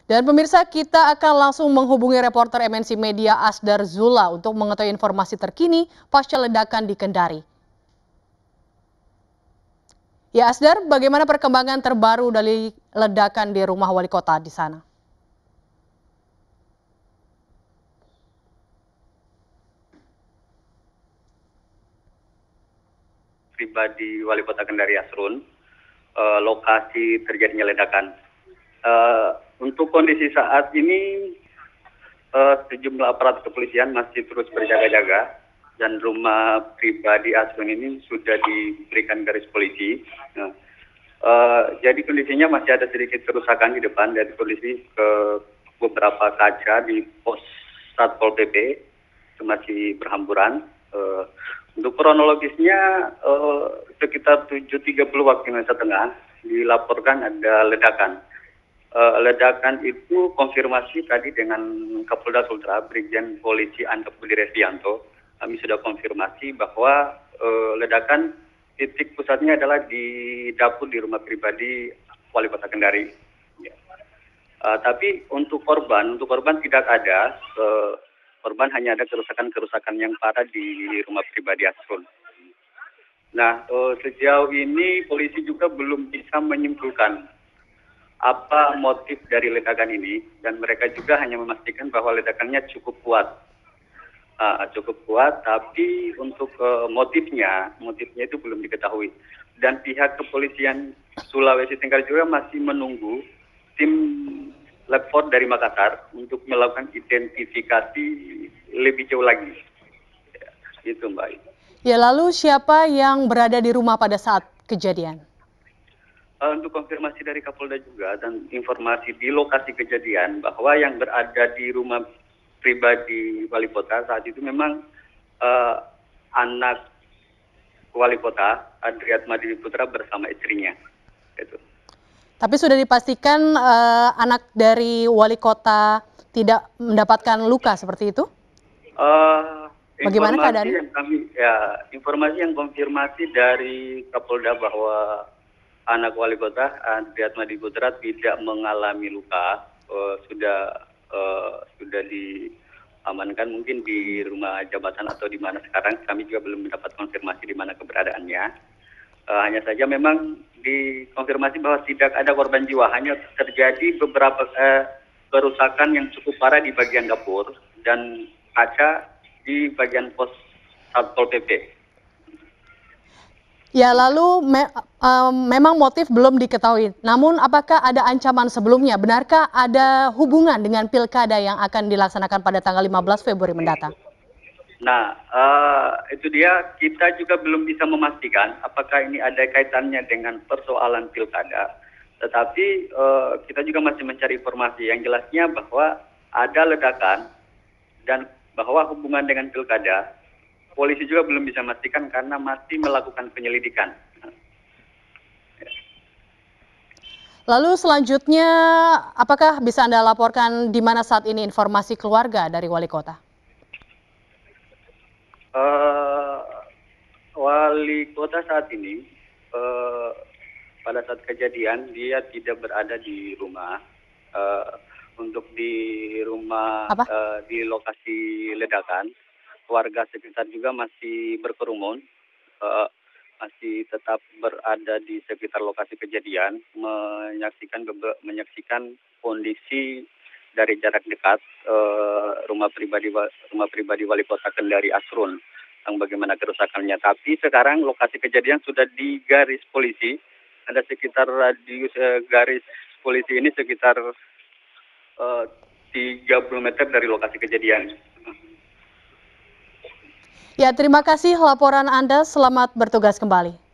Dan pemirsa, kita akan langsung menghubungi reporter MNC Media Asdar Zula untuk mengetahui informasi terkini pasca ledakan di Kendari. Ya Asdar, bagaimana perkembangan terbaru dari ledakan di rumah wali kota di sana? Pribadi wali kota Kendari Asrun, lokasi terjadinya ledakan. Untuk kondisi saat ini, sejumlah aparat kepolisian masih terus berjaga-jaga dan rumah pribadi Asrun ini sudah diberikan garis polisi. Jadi kondisinya masih ada sedikit kerusakan di depan dari polisi ke beberapa kaca di pos Satpol PP itu masih berhamburan. Untuk kronologisnya sekitar 7.30 waktu Indonesia Tengah dilaporkan ada ledakan. Ledakan itu konfirmasi tadi dengan Kapolda Sultra, Brigjen Polisi Andop Budi Restianto. Kami sudah konfirmasi bahwa ledakan titik pusatnya adalah di dapur di rumah pribadi wali kota Kendari. Tapi untuk korban tidak ada. Korban hanya ada kerusakan yang parah di rumah pribadi Asrun. Nah, sejauh ini polisi juga belum bisa menyimpulkan apa motif dari ledakan ini, dan mereka juga hanya memastikan bahwa ledakannya cukup kuat. Tapi untuk motifnya itu belum diketahui. Dan pihak kepolisian Sulawesi Tenggara juga masih menunggu tim Lab 4 dari Makassar untuk melakukan identifikasi lebih jauh lagi. Itu Mbak. Ya, lalu siapa yang berada di rumah pada saat kejadian? Untuk konfirmasi dari Kapolda juga dan informasi di lokasi kejadian bahwa yang berada di rumah pribadi wali kota saat itu memang anak wali kota Adriatmadi Putra bersama istrinya. Itu. Tapi sudah dipastikan anak dari wali kota tidak mendapatkan luka seperti itu? Bagaimana keadaannya? Informasi yang konfirmasi dari Kapolda bahwa anak wali kota Adriatmadi Putra tidak mengalami luka, sudah diamankan mungkin di rumah jabatan atau di mana sekarang. Kami juga belum mendapat konfirmasi di mana keberadaannya. Hanya saja memang dikonfirmasi bahwa tidak ada korban jiwa, hanya terjadi beberapa kerusakan yang cukup parah di bagian dapur dan kaca di bagian pos Satpol PP. Ya, lalu memang motif belum diketahui. Namun apakah ada ancaman sebelumnya? Benarkah ada hubungan dengan pilkada yang akan dilaksanakan pada tanggal 15 Februari mendatang? Nah, itu dia, kita juga belum bisa memastikan apakah ini ada kaitannya dengan persoalan pilkada. Tetapi kita juga masih mencari informasi yang jelasnya bahwa ada ledakan dan bahwa hubungan dengan pilkada. Polisi juga belum bisa memastikan karena masih melakukan penyelidikan. Lalu selanjutnya, apakah bisa Anda laporkan di mana saat ini informasi keluarga dari wali kota? Wali kota saat ini, pada saat kejadian dia tidak berada di rumah. Untuk di rumah di lokasi ledakan, warga sekitar juga masih berkerumun, masih tetap berada di sekitar lokasi kejadian, menyaksikan kondisi dari jarak dekat rumah pribadi wali kota Kendari Asrun yang bagaimana kerusakannya. Tapi sekarang lokasi kejadian sudah di garis polisi, ada sekitar radius garis polisi ini sekitar 30 meter dari lokasi kejadian. Ya, terima kasih laporan Anda. Selamat bertugas kembali.